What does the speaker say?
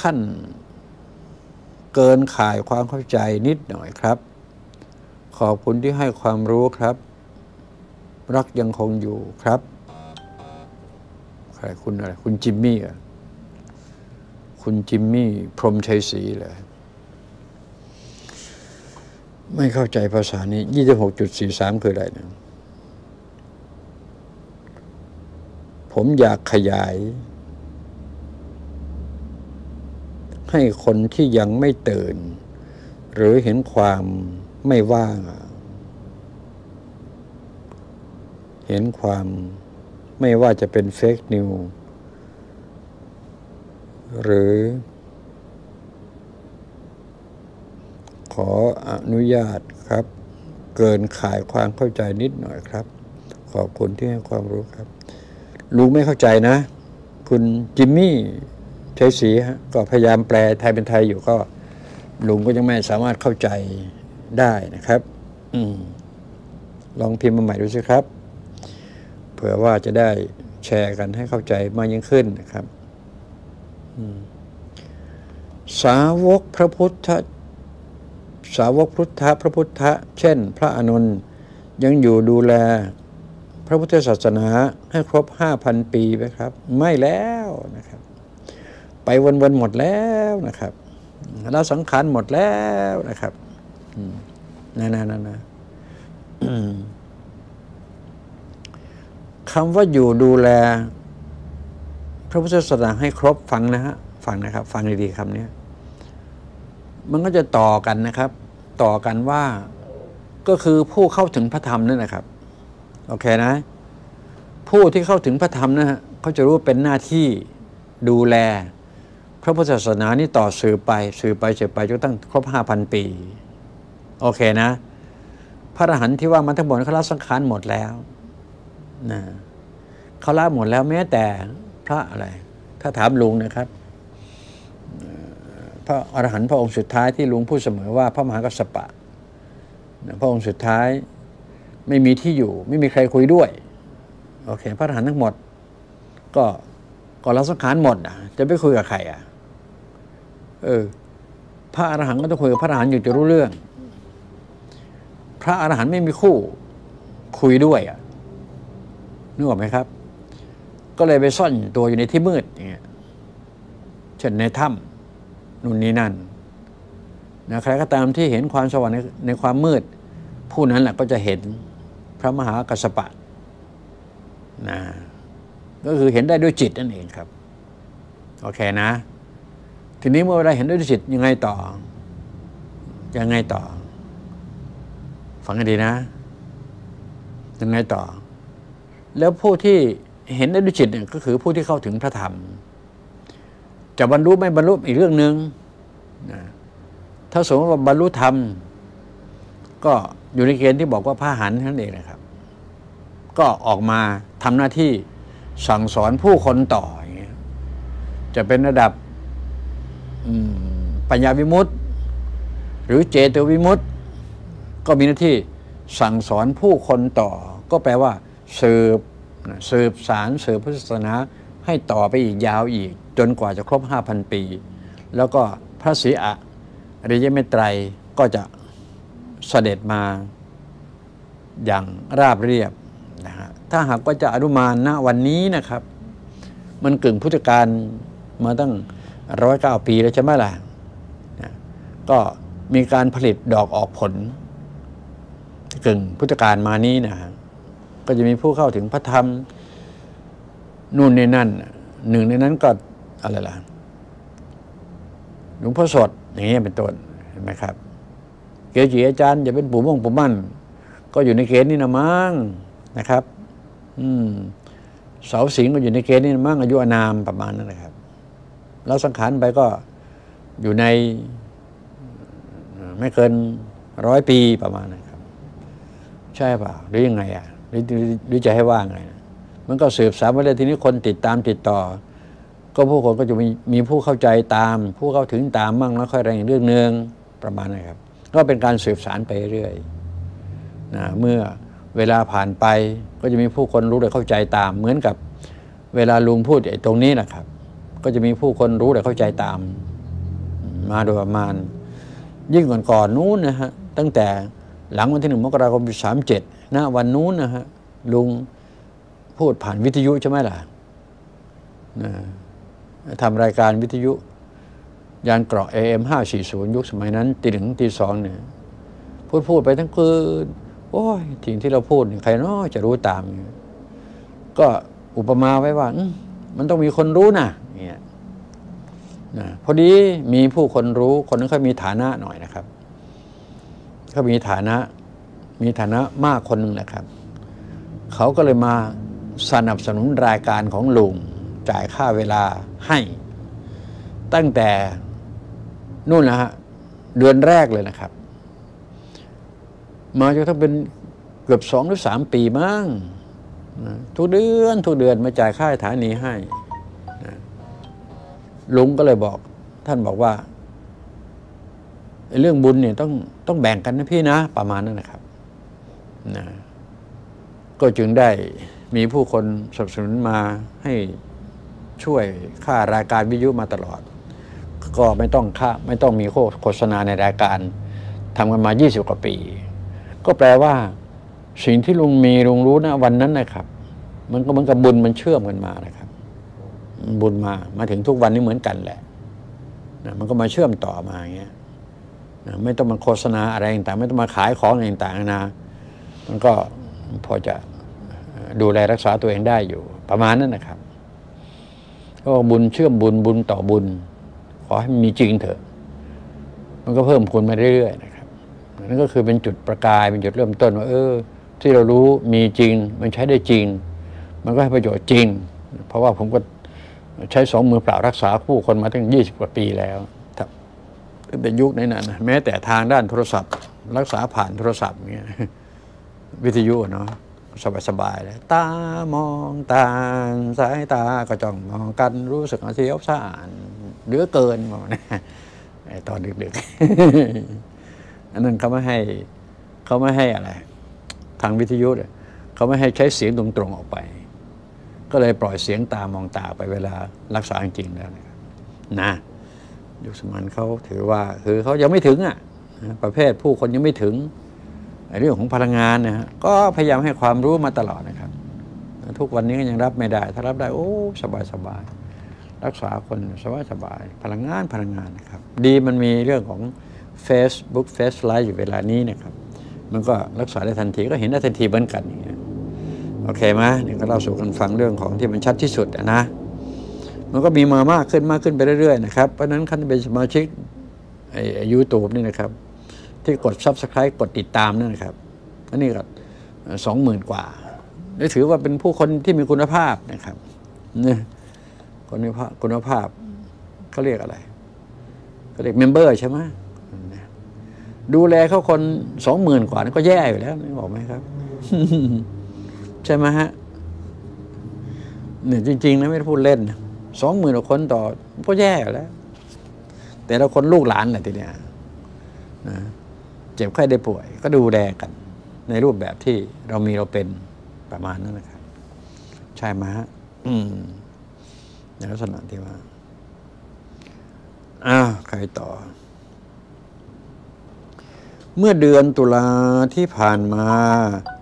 ขั้นเกินข่ายความเข้าใจนิดหน่อยครับขอบคุณที่ให้ความรู้ครับรักยังคงอยู่ครับใครคุณอะไรคุณจิมมี่อ่ะคุณจิมมี่พรหมชัยศรีเลยไม่เข้าใจภาษานี้ 26.43 คืออะไรนะผมอยากขยายให้คนที่ยังไม่ตื่นหรือเห็นความไม่ว่างเห็นความไม่ว่าจะเป็นเฟกนิวหรือขออนุญาตครับเกินข่ายความเข้าใจนิดหน่อยครับขอบคุณที่ให้ความรู้ครับลุงไม่เข้าใจนะคุณจิมมี่ชัยศรีฮะก็พยายามแปลไทยเป็นไทยอยู่ก็ลุงก็ยังไม่สามารถเข้าใจได้นะครับลองพิมพ์มาใหม่ดูสิครับเผื่อว่าจะได้แชร์กันให้เข้าใจมากยิ่งขึ้นนะครับสาวกพระพุทธเช่นพระอานนท์ยังอยู่ดูแลพระพุทธศาสนาให้ครบ 5,000 ปีไหมครับไม่แล้วนะครับไปวนๆหมดแล้วนะครับละสังขารหมดแล้วนะครับนะคำว่าอยู่ดูแลพระพุทธศาสนาให้ครบฟังนะฮะฟังนะครับฟังดีๆคำนี้มันก็จะต่อกันนะครับต่อกันว่าก็คือผู้เข้าถึงพระธรรมนั่นนะครับโอเคนะผู้ที่เข้าถึงพระธรรมนะฮะเขาจะรู้เป็นหน้าที่ดูแลพระพุทธศาสนานี่ต่อสืบไปจนตั้งครบ 5,000 ปีโอเคนะพระอรหันต์ที่ว่ามันทั้งหมดเขาละสังขารหมดแล้วนะเขาละหมดแล้วแม้แต่พระอะไรถ้าถามลุงนะครับพระอรหันต์พระองค์สุดท้ายที่ลุงพูดเสมอว่าพระมหากัสสปะพระองค์สุดท้ายไม่มีที่อยู่ไม่มีใครคุยด้วยโอเคพระอรหันต์ทั้งหมดก็ละสังขารหมดจะไปคุยกับใครพระอรหันต์ก็ต้องคุยกับพระอรหันต์อยู่จะรู้เรื่องพระอรหันต์ไม่มีคู่คุยด้วยนึกออกไหมครับก็เลยไปซ่อนตัวอยู่ในที่มืดอย่างเงี้ยเช่นในถ้ำนู่นนี่นั่นนะใครก็ตามที่เห็นความสว่างในความมืดผู้นั้นแหละก็จะเห็นพระมหากัสสปะนะก็คือเห็นได้ด้วยจิตนั่นเองครับโอเคนะทีนี้เมื่อเราเห็นด้วยจิตยังไงต่อฟังให้ดีนะยังไงต่อแล้วผู้ที่เห็นได้ด้วยจิตเนี่ยก็คือผู้ที่เข้าถึงพระธรรมจะบรรลุไม่บรรลุอีกเรื่องหนึ่งนะถ้าสมมติว่าบรรลุธรรมก็อยู่ในเกณฑ์ที่บอกว่าพระอรหันต์นั่นเองนะครับก็ออกมาทำหน้าที่สั่งสอนผู้คนต่ออย่างเงี้ยจะเป็นระดับปัญญาวิมุตติหรือเจโตวิมุตติก็มีหน้าที่สั่งสอนผู้คนต่อก็แปลว่าสืบสารสืบพุทธศาสนาให้ต่อไปอีกยาวอีกจนกว่าจะครบ 5,000 ปีแล้วก็พระศรีอริยเมตไตรก็จะเสด็จมาอย่างราบเรียบนะฮะถ้าหากว่าจะอนุมานณวันนี้นะครับมันกึ่งพุทธกาลมาตั้ง109 ปีแล้วใช่ไหมล่ะก็มีการผลิตดอกออกผลกึ่งพุทธกาลมานี้นะฮะก็จะมีผู้เข้าถึงพระธรรมนู่นในนั่นหนึ่งในนั้นก็อะไรล่ะหลวงพ่อสดอย่างนี้เป็นต้นเห็นไหมครับเกจิอาจารย์อย่าเป็นปู่ม่วงปู่มั่นก็อยู่ในเกณฑ์นี้นะมั้งนะครับเสาสิงห์ก็อยู่ในเกณฑ์นี้นะมั้งอายุอานามประมาณนั้นนะครับแล้วสังขารไปก็อยู่ในไม่เกิน100 ปีประมาณนั้นครับใช่เปล่าหรือยังไงหรือจะให้ว่าไงมันก็สืบสานมาเลยทีนี้คนติดตามติดต่อก็ผู้คนก็จะมีผู้เข้าใจตามผู้เข้าถึงตามมั่งแล้วค่อยอะไรอย่างเรื่องนึงประมาณนั้นครับก็เป็นการสืบสานไปเรื่อยนะเมื่อเวลาผ่านไปก็จะมีผู้คนรู้และเข้าใจตามเหมือนกับเวลาลุงพูดตรงนี้นะครับก็จะมีผู้คนรู้และเข้าใจตามมาโดยประมาณยิ่งก่อนนู้นนะฮะตั้งแต่หลังวันที่1 มกราคมปี37นะวันนู้นนะฮะลุงพูดผ่านวิทยุใช่ไหมล่ะทำรายการวิทยุยานเกราะ AM 540ยุคสมัยนั้นตี 1 ตี 2เนี่ยพูดไปทั้งคืนโอ้ยสิ่งที่เราพูดใครน้อจะรู้ตามก็อุปมาไว้ว่ามันต้องมีคนรู้นะเนี่ยพอดีมีผู้คนรู้คนนั้นเขามีฐานะหน่อยนะครับเขามีฐานะมากคนหนึ่งแหละครับเขาก็เลยมาสนับสนุนรายการของลุงจ่ายค่าเวลาให้ตั้งแต่นู่นนะฮะเดือนแรกเลยนะครับมาจนทั้งเป็นเกือบ2 หรือ 3 ปีมั้งทุกเดือนมาจ่ายค่าสถานีให้ลุงก็เลยบอกท่านบอกว่าเรื่องบุญเนี่ยต้องแบ่งกันนะพี่นะประมาณนั้นนะครับก็จึงได้มีผู้คนสนับสนุนมาให้ช่วยค่ารายการวิทยุมาตลอดก็ไม่ต้องมีโฆษณาในรายการทำกันมา20 กว่าปีก็แปลว่าสิ่งที่ลุงรู้นะวันนั้นนะครับมันก็เหมือนกับบุญมันเชื่อมกันมานะครับบุญมาถึงทุกวันนี้เหมือนกันแหละมันก็มาเชื่อมต่อมาอย่างเงี้ยไม่ต้องมาโฆษณาอะไรต่างไม่ต้องมาขายของอะไรต่างๆนะมันก็พอจะดูแลรักษาตัวเองได้อยู่ประมาณนั้นนะครับก็บุญเชื่อมบุญต่อบุญขอให้มันมีจริงเถอะมันก็เพิ่มพูนมาเรื่อยๆนะครับนั่นก็คือเป็นจุดประกายเป็นจุดเริ่มต้นว่าที่เรารู้มีจริงมันใช้ได้จริงมันก็ให้ประโยชน์จริงเพราะว่าผมก็ใช้2 มือเปล่ารักษาผู้คนมาตั้ง20 กว่าปีแล้วครับเป็นยุคนั้นนะแม้แต่ทางด้านโทรศัพท์รักษาผ่านโทรศัพท์เงี้ยวิทยุเนาะสบายๆเลยตามองตาสายตาก็จ้องมองกันรู้สึกเสียวซ่านเหลือเกินบอกนะตอนดึกๆอันนั้นเขาไม่ให้อะไรทางวิทยุเนี่ยเขาไม่ให้ใช้เสียงตรงๆออกไปก็เลยปล่อยเสียงตามองตาไปเวลารักษาจริงๆแล้วนะยุคสมัยเขาถือว่าคือเขายังไม่ถึงประเภทผู้คนยังไม่ถึงเรื่องของพลังงานนะฮะก็พยายามให้ความรู้มาตลอดนะครับทุกวันนี้ก็ยังรับไม่ได้ถ้ารับได้โอ้สบายรักษาคนสบายพลังงานนะครับดีมันมีเรื่องของ Facebook Face Live อยู่เวลานี้นะครับมันก็รักษาได้ทันทีก็เห็นได้ทันทีเหมือนกันอย่างเงี้ยโอเคไหมนี่ก็เล่าสู่กันฟังเรื่องของที่มันชัดที่สุดนะมันก็มีมามากขึ้นไปเรื่อยๆนะครับเพราะฉะนั้นท่านเป็นสมาชิกYouTube นี่นะครับที่กด Subscribe กดติดตามนั่นนะครับอันนี้ก็20,000 กว่าได้ถือว่าเป็นผู้คนที่มีคุณภาพนะครับเนี่ยคุณภาพเขาเรียกอะไรเขาเรียกเมมเบอร์ใช่ไหมดูแลเขาคน 20,000 กว่านั้นก็แย่อยู่แล้วบอกไหมครับ ใช่ไหมฮะเนี่ยจริงๆนะไม่ได้พูดเล่น 20,000 กว่าคนต่อก็แย่อยู่แล้วแต่เราคนลูกหลานแหละทีเนี้ยนะเจ็บไข้ได้ป่วยก็ดูแลกันในรูปแบบที่เราเป็นประมาณนั้นนะครับใช่ไหมฮะในลักษณะที่ว่าใครต่อเมื่อเดือนตุลาที่ผ่านมา